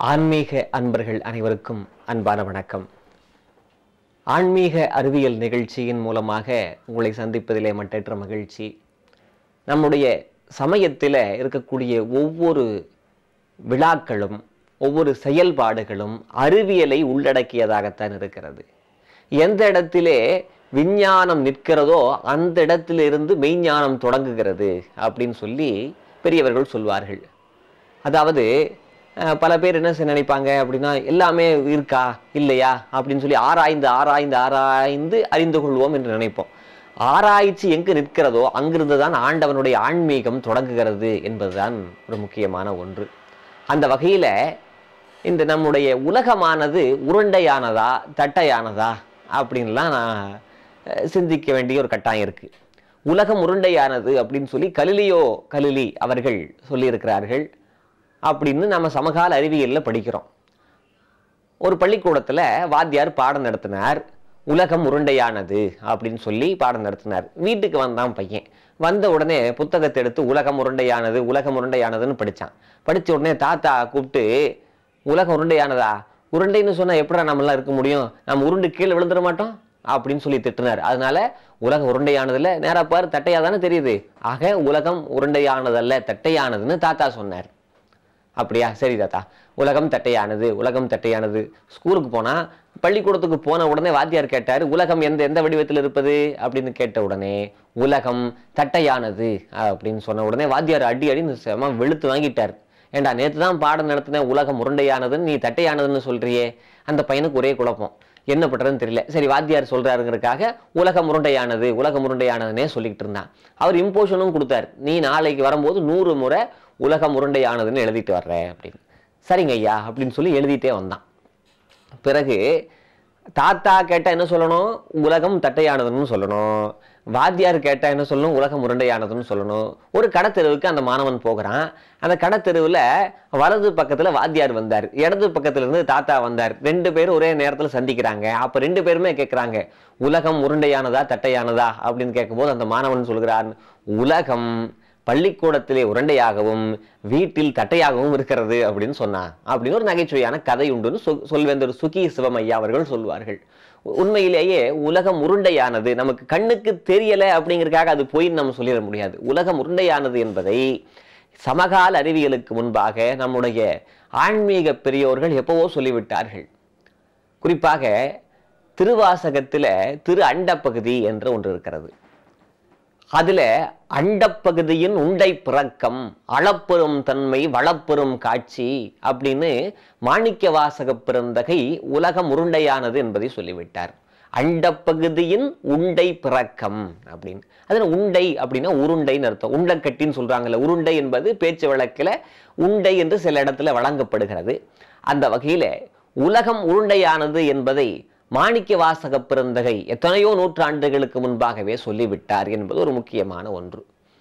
ஆன்மீக அன்பர்கள் அனைவருக்கும் அன்பான வணக்கம். ஆன்மீக அறிவியல் நிகழ்ச்சியின் மூலமாக உங்களை சந்திப்பதிலே மட்டற்ற மகிழ்ச்சி. நம்முடைய சமயத்தில் இருக்கக்கூடிய ஒவ்வொரு விழாக்களும் ஒவ்வொரு செயல்பாடுகளும் அறிவியலை உள்ளடக்கியதாகத்தான் இருக்கிறது. எந்த இடத்திலே விஞ்ஞானம் நிற்கிறதோ அந்த இடத்திலிருந்து மெய்ஞானம் தொடங்குகிறது அப்படின்னு சொல்லி பெரியவர்கள் சொல்வார்கள். அதாவது பல பேர் என்ன நினைப்பாங்க அப்படின்னா, எல்லாமே இருக்கா இல்லையா அப்படின்னு சொல்லி ஆராய்ந்து ஆராய்ந்து ஆராய்ந்து அறிந்து கொள்வோம் என்று நினைப்போம். ஆராய்ச்சி எங்கு நிற்கிறதோ அங்கிருந்து தான் ஆண்டவனுடைய ஆன்மீகம் தொடங்குகிறது என்பதுதான் ஒரு முக்கியமான ஒன்று. அந்த வகையில் இந்த நம்முடைய உலகமானது உருண்டையானதா தட்டையானதா அப்படின்லாம் நான் சிந்திக்க வேண்டிய ஒரு கட்டாயம் இருக்கு. உலகம் உருண்டையானது அப்படின்னு சொல்லி கலிலி அவர்கள் சொல்லியிருக்கிறார்கள் அப்படின்னு நம்ம சமகால அறிவியலில் படிக்கிறோம். ஒரு பள்ளிக்கூடத்தில் வாத்தியார் பாடம் நடத்தினார். உலகம் உருண்டையானது அப்படின்னு சொல்லி பாடம் நடத்தினார். வீட்டுக்கு வந்தான் பையன். வந்த உடனே புத்தகத்தை எடுத்து உலகம் உருண்டையானதுன்னு படித்தான். படித்த உடனே தாத்தா கூப்பிட்டு, உலகம் உருண்டையானதா? உருண்டைன்னு சொன்னால் எப்படா நம்மளாம் இருக்க முடியும்? நம்ம உருண்டு கீழே விழுந்துட மாட்டோம் அப்படின்னு சொல்லி திட்டினார். அதனால உலகம் உருண்டையானதில்ல, நேராக பாரு தட்டையாக தானே தெரியுது. ஆக உலகம் உருண்டையானதல்ல தட்டையானதுன்னு தாத்தா சொன்னார். அப்படியா, சரி தாத்தா, உலகம் தட்டையானது. ஸ்கூலுக்கு போனா பள்ளிக்கூடத்துக்கு போன உடனே வாத்தியார் கேட்டார், உலகம் எந்த வடிவத்தில் இருப்பது அப்படின்னு கேட்ட உடனே உலகம் தட்டையானது அப்படின்னு சொன்ன உடனே வாத்தியார் அடின்னு வெளுத்து வாங்கிட்டார். ஏண்டா, நேற்று தான் பாடம் நடத்தின உலகம் உருண்டையானதுன்னு நீ தட்டையானதுன்னு சொல்றியே. அந்த பையனுக்கு ஒரே குழப்பம், என்ன பண்றதுன்னு தெரியல. சரி, வாத்தியார் சொல்றாருங்கிறதுக்காக உலகம் உருண்டையானதுன்னே சொல்லிக்கிட்டு இருந்தான். அவர் இம்போஷனும் கொடுத்தார், நீ நாளைக்கு வரும்போது 100 முறை உலகம் உருண்டையானதுன்னு எழுதிட்டு வர்றேன் அப்படின்னு. சரிங்க ஐயா அப்படின்னு சொல்லி எழுதிட்டே வந்தான். பிறகு தாத்தா கேட்டால் என்ன சொல்லணும்? உலகம் தட்டையானதுன்னு சொல்லணும். வாத்தியார் கேட்டால் என்ன சொல்லணும்? உலகம் உருண்டையானதுன்னு சொல்லணும். ஒரு கடத்தெருவுக்கு அந்த மாணவன் போகிறான். அந்த கடத்தெருவில் வலது பக்கத்தில் வாத்தியார் வந்தார், இடது பக்கத்துல இருந்து தாத்தா வந்தார். 2 பேரும் ஒரே நேரத்தில் சந்திக்கிறாங்க. அப்போ 2 பேருமே கேட்குறாங்க, உலகம் உருண்டையானதா தட்டையானதா அப்படின்னு கேட்கும்போது அந்த மாணவன் சொல்கிறான், உலகம் பள்ளிக்கூடத்திலே உருண்டையாகவும் வீட்டில் தட்டையாகவும் இருக்கிறது அப்படின்னு சொன்னான். அப்படின்னு ஒரு நகைச்சுவையான கதை உண்டுன்னு சொல்வேந்தர் சுகி சிவமையா அவர்கள் சொல்வார்கள். உண்மையிலேயே உலகம் உருண்டையானது நமக்கு கண்ணுக்கு தெரியல அப்படிங்கிறதுக்காக அது போய் நம்ம சொல்லிட முடியாது. உலகம் உருண்டையானது என்பதை சமகால அறிவியலுக்கு முன்பாக நம்முடைய ஆன்மீக பெரியோர்கள் எப்பவோ சொல்லிவிட்டார்கள். குறிப்பாக திருவாசகத்தில் திரு அண்டப்பகுதி என்று ஒன்று இருக்கிறது. அதுல அண்டப்பகுதியின் உண்டை பிறக்கம் அளப்பெரும் தன்மை வளப்பெரும் காட்சி அப்படின்னு மாணிக்க வாசக பெருந்தகை உலகம் உருண்டையானது என்பதை சொல்லிவிட்டார். அண்டப்பகுதியின் உண்டை பிறக்கம் அப்படின்னு. அதுல உண்டை அப்படின்னா உருண்டைன்னு அர்த்தம். உண்டக்கட்டின்னு சொல்றாங்கல்ல, உருண்டை என்பது பேச்சு வழக்கில் உண்டை என்று சில இடத்துல வழங்கப்படுகிறது. அந்த வகையில உலகம் உருண்டையானது என்பதை மாணிக்க வாசக பெருந்தகை எத்தனையோ நூற்றாண்டுகளுக்கு முன்பாகவே சொல்லிவிட்டார் என்பது ஒரு முக்கியமான ஒன்று.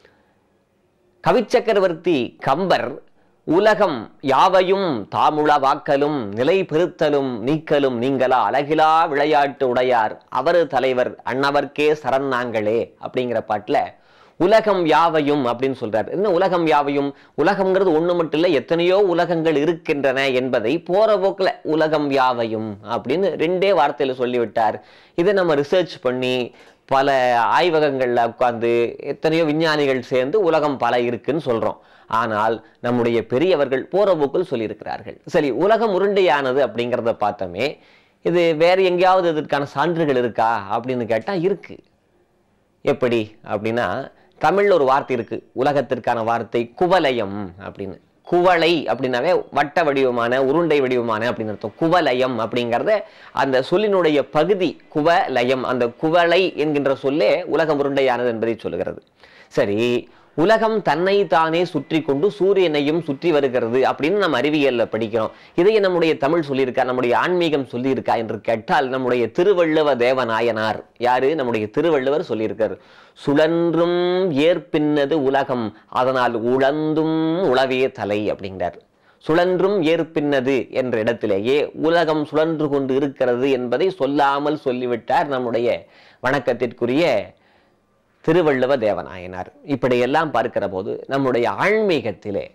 கவிச்சக்கரவர்த்தி கம்பர் உலகம் யாவையும் தாமுள வாக்கலும் நிலை பெருத்தலும் நீக்கலும் நீங்களா அழகிலா விளையாட்டு உடையார் அவரு தலைவர் அன்னவர்க்கே சரண் நாங்களே அப்படிங்கிற பாட்டுல உலகம் யாவையும் அப்படின்னு சொல்றாரு. என்ன உலகம் யாவையும்? உலகம்ங்கிறது ஒண்ணு மட்டும் இல்லை, எத்தனையோ உலகங்கள் இருக்கின்றன என்பதை போற போக்குல உலகம் யாவையும் அப்படின்னு 2 வார்த்தையில சொல்லிவிட்டார். இதை நம்ம ரிசர்ச் பண்ணி பல ஆய்வகங்கள்ல உட்கார்ந்து எத்தனையோ விஞ்ஞானிகள் சேர்ந்து உலகம் பல இருக்குன்னு சொல்றோம். ஆனால் நம்முடைய பெரியவர்கள் போற போக்கில் சொல்லியிருக்கிறார்கள். சரி, உலகம் உருண்டையானது அப்படிங்கிறத பார்த்தோமே, இது வேற எங்கேயாவது இதற்கான சான்றுகள் இருக்கா அப்படின்னு கேட்டா இருக்கு. எப்படி அப்படின்னா, தமிழ்ல ஒரு வார்த்தை இருக்கு, உலகத்திற்கான வார்த்தை குவலயம் அப்படின்னு. குவளை அப்படின்னாவே வட்ட வடிவமான உருண்டை வடிவமான அப்படின்னு அர்த்தம். குவலயம் அப்படிங்கிறத அந்த சொல்லினுடைய பகுதி குவலயம், அந்த குவளை என்கின்ற சொல்லே உலகம் உருண்டையானது என்பதை சொல்லுகிறது. சரி, உலகம் தன்னை தானே சுற்றி கொண்டு சூரியனையும் சுற்றி வருகிறது அப்படின்னு நம்ம அறிவியல்ல படிக்கிறோம். இதையே நம்முடைய தமிழ் சொல்லியிருக்கா, நம்முடைய ஆன்மீகம் சொல்லியிருக்கா என்று கேட்டால் நம்முடைய திருவள்ளுவ தேவநாயனார், யாரு? நம்முடைய திருவள்ளுவர் சொல்லியிருக்கார், சுழன்றும் ஏற்பின்னது உலகம் அதனால் உழந்தும் உளவே தலை அப்படிங்கிறார். சுழன்றும் ஏற்பின்னது என்ற இடத்திலேயே உலகம் சுழன்று கொண்டு இருக்கிறது என்பதை சொல்லாமல் சொல்லிவிட்டார் நம்முடைய வணக்கத்திற்குரிய திருவள்ளுவ தேவநாயனார். இப்படியெல்லாம் பார்க்கிற போது நம்முடைய ஆன்மீகத்திலே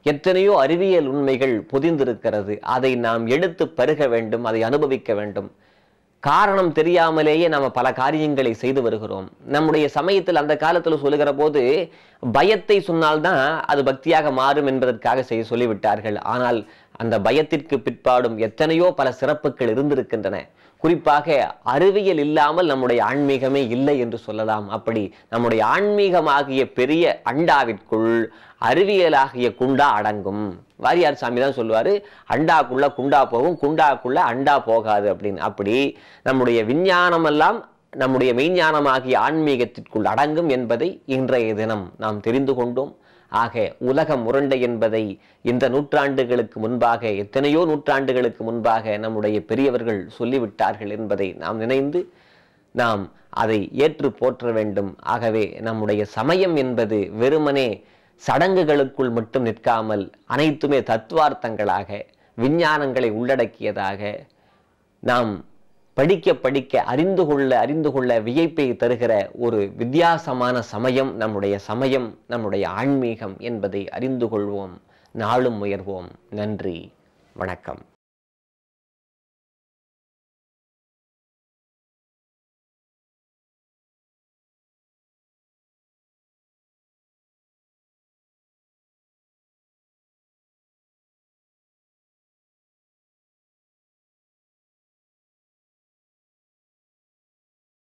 எத்தனையோ அறிவியல் உண்மைகள் பொதிந்திருக்கிறது. அதை நாம் எடுத்து பருக வேண்டும், அதை அனுபவிக்க வேண்டும். காரணம் தெரியாமலேயே நம்ம பல காரியங்களை செய்து வருகிறோம். நம்முடைய சமயத்தில் அந்த காலத்தில் சொல்லுகிற போது பயத்தை சொன்னால்தான் அது பக்தியாக மாறும் என்பதற்காக சொல்லிவிட்டார்கள். ஆனால் அந்த பயத்திற்கு பிற்பாடும் எத்தனையோ பல சிறப்புகள் இருந்திருக்கின்றன. குறிப்பாக அறிவியல் இல்லாமல் நம்முடைய ஆன்மீகமே இல்லை என்று சொல்லலாம். அப்படி நம்முடைய ஆன்மீகமாகிய பெரிய அண்டாவிற்குள் அறிவியலாகிய குண்டா அடங்கும். வாரியார் சாமி தான் சொல்லுவாரு, அண்டாக்குள்ள குண்டா போகும், குண்டாக்குள்ள அண்டா போகாது அப்படின்னு. அப்படி நம்முடைய விஞ்ஞானம் எல்லாம் நம்முடைய மெய்ஞானமாகிய ஆன்மீகத்திற்குள் அடங்கும் என்பதை இன்றைய தினம் நாம் தெரிந்து கொண்டோம். ஆக உலகம் உருண்டை என்பதை இந்த நூற்றாண்டுகளுக்கு முன்பாக, எத்தனையோ நூற்றாண்டுகளுக்கு முன்பாக நம்முடைய பெரியவர்கள் சொல்லிவிட்டார்கள் என்பதை நாம் நினைந்து நாம் அதை ஏற்று போற்ற வேண்டும். ஆகவே நம்முடைய சமயம் என்பது வெறுமனே சடங்குகளுக்குள் மட்டும் நிற்காமல் அனைத்துமே தத்துவார்த்தங்களாக, விஞ்ஞானங்களை உள்ளடக்கியதாக, நாம் படிக்க படிக்க அறிந்து கொள்ள வியப்பை தருகிற ஒரு வித்தியாசமான சமயம் நம்முடைய ஆன்மீகம் என்பதை அறிந்து கொள்வோம். நாளும் முயர்வோம். நன்றி, வணக்கம்.